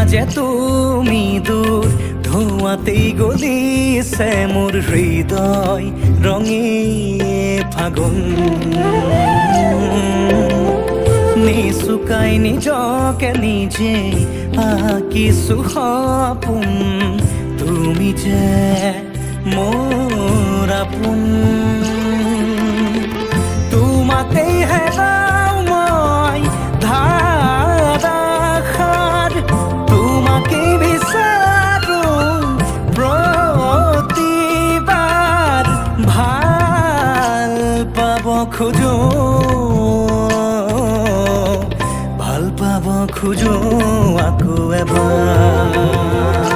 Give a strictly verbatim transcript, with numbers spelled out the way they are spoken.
যে তুমি দূর ধোঁয়াতেই গলিছে মোৰ হৃদয় ৰঙে ফাগুন নিচুকাই নিজকে নিজে আঁকিছো সপোন তুমি যে মোৰ আপোন তোমাকেই হেৰাও মই ধাৰাসাৰ তোমাকেই বিচাৰো প্ৰতিবাৰ ভাল পাব খোজো ভাল পাব খোজো আকৌ এবাৰ